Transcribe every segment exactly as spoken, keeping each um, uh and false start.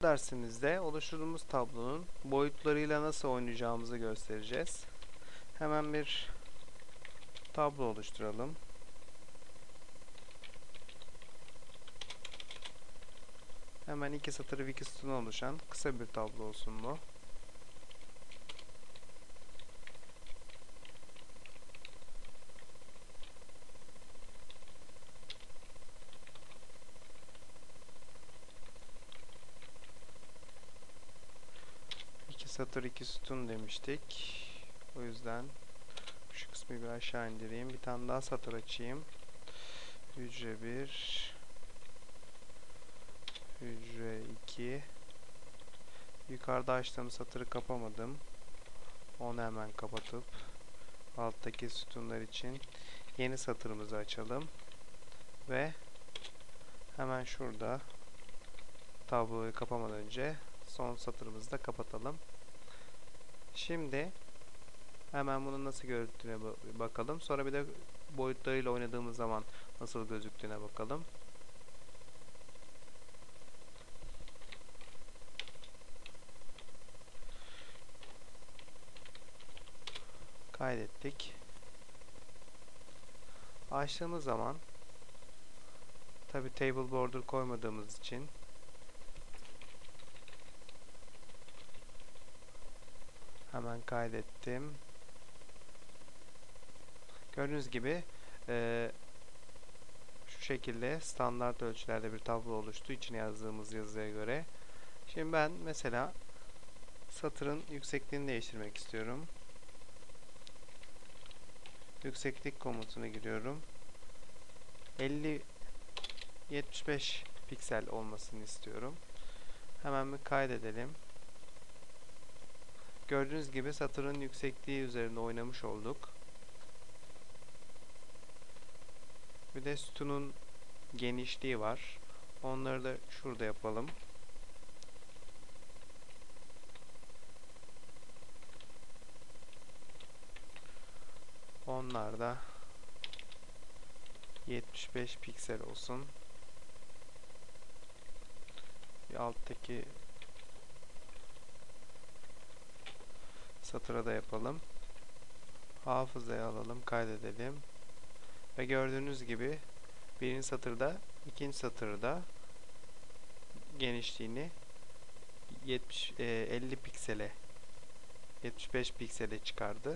Dersimizde oluşturduğumuz tablonun boyutlarıyla nasıl oynayacağımızı göstereceğiz. Hemen bir tablo oluşturalım. Hemen iki satır ve iki sütun oluşan kısa bir tablo olsun bu. İki satır iki sütun demiştik. O yüzden şu kısmı bir aşağı indireyim. Bir tane daha satır açayım. Hücre bir, hücre iki. Yukarıda açtığım satırı kapamadım. Onu hemen kapatıp alttaki sütunlar için yeni satırımızı açalım. Ve hemen şurada tabloyu kapamadan önce son satırımızı da kapatalım. Şimdi hemen bunun nasıl görüntüne bakalım. Sonra bir de boyutlarıyla oynadığımız zaman nasıl gözüktüğüne bakalım. Kaydettik. Açtığımız zaman tabi table border koymadığımız için hemen kaydettim. Gördüğünüz gibi e, şu şekilde standart ölçülerde bir tablo oluştu içine yazdığımız yazıya göre. Şimdi ben mesela satırın yüksekliğini değiştirmek istiyorum. Yükseklik komutuna giriyorum. elli yetmiş beş piksel olmasını istiyorum. Hemen bir kaydedelim. Gördüğünüz gibi satırın yüksekliği üzerinde oynamış olduk. Bir de sütunun genişliği var. Onları da şurada yapalım. Onlar da yetmiş beş piksel olsun. Bir alttaki satıra da yapalım. Hafızaya alalım, kaydedelim. Ve gördüğünüz gibi birinci satırda, ikinci satırda genişliğini yetmiş, e, elli piksele, yetmiş beş piksele çıkardı.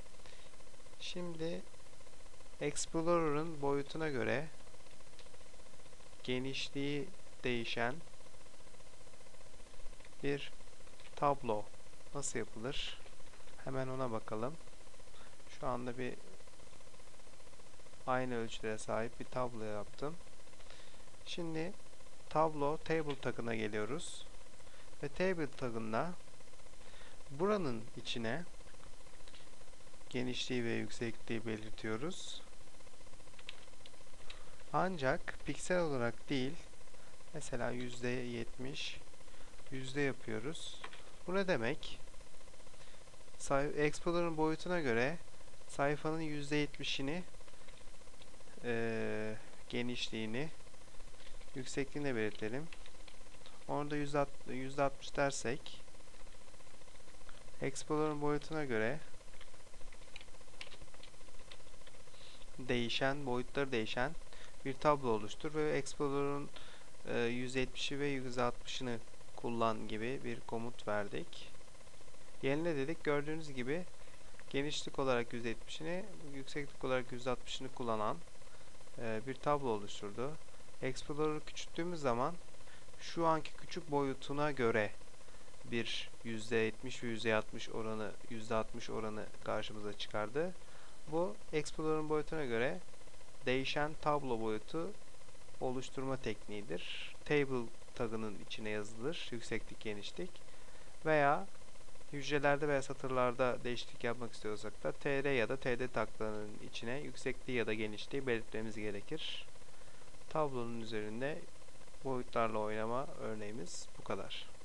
Şimdi Explorer'ın boyutuna göre genişliği değişen bir tablo nasıl yapılır? Hemen ona bakalım. Şu anda bir aynı ölçülere sahip bir tablo yaptım. Şimdi tablo table tagına geliyoruz. Ve table tagında buranın içine genişliği ve yüksekliği belirtiyoruz. Ancak piksel olarak değil, mesela yüzde yetmiş yüzde yapıyoruz. Bu ne demek? Explorer'ın boyutuna göre sayfanın yüzde yetmişini e, genişliğini yüksekliğine belirtelim. Orada yüzde altmış dersek Explorer'ın boyutuna göre değişen, boyutları değişen bir tablo oluştur ve Explorer'ın e, yüzde yetmişi ve yüzde altmışını kullan gibi bir komut verdik. Yenile dedik. Gördüğünüz gibi genişlik olarak yüzde yetmişini, yükseklik olarak yüzde altmışını kullanan e, bir tablo oluşturdu. Explorer'ı küçülttüğümüz zaman şu anki küçük boyutuna göre bir yüzde yetmiş ve yüzde altmış oranı, yüzde altmış oranı karşımıza çıkardı. Bu Explorer'ın boyutuna göre değişen tablo boyutu oluşturma tekniğidir. Table tagının içine yazılır. Yükseklik, genişlik veya hücrelerde veya satırlarda değişiklik yapmak istiyorsak da tr ya da td taglarının içine yüksekliği ya da genişliği belirtmemiz gerekir. Tablonun üzerinde boyutlarla oynama örneğimiz bu kadar.